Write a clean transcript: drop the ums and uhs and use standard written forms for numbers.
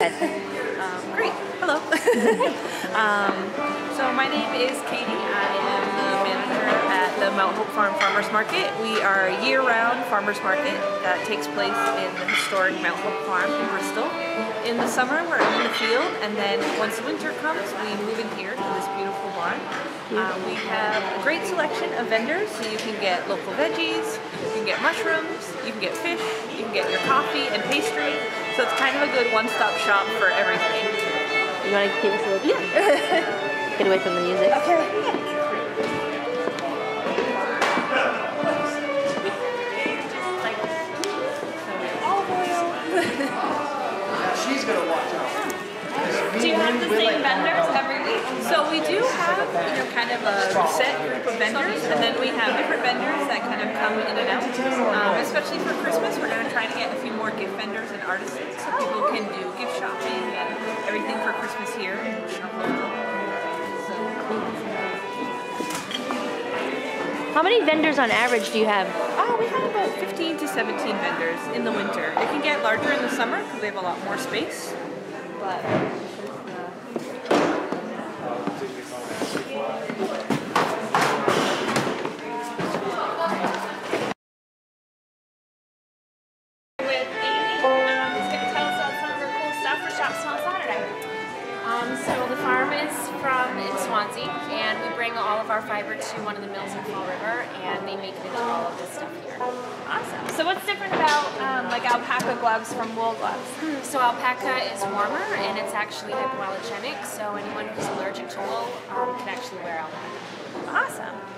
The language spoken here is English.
ahead. Great. Hello. So my name is Katie. I am the manager at the Mount Hope Farm Farmers Market. We are a year-round farmers market that takes place in the historic Mount Hope Farm in Bristol. In the summer, we're in the field, and then once winter comes, we move in here to this beautiful barn. We have a great selection of vendors, so you can get local veggies, you can get mushrooms, you can get fish, you can get your coffee and pastry. So it's kind of a good one-stop shop for everything. You want to give us a little? Yeah. Get away from the music. Okay. She's gonna watch out. Do you have the same vendors every week? So we do have, kind of a set group of vendors, and then we have different vendors that kind of come in and out. Especially for Christmas, we're going to try to get a few more gift vendors and artisans so people can do gift shopping and everything for Christmas here. How many vendors on average do you have? We have about 15 to 17 vendors in the winter. It can get larger in the summer because we have a lot more space. But with Amy, who's going to tell us about some of her cool stuff for Shop Small Saturday. So the farm is in Swansea, and we bring all of our fiber to one of the mills in Fall River, and they make it into all of this stuff here. Awesome. So what's different about like alpaca gloves from wool gloves? So alpaca is warmer, and it's actually hypoallergenic, so anyone who's allergic to wool can actually wear alpaca. Awesome.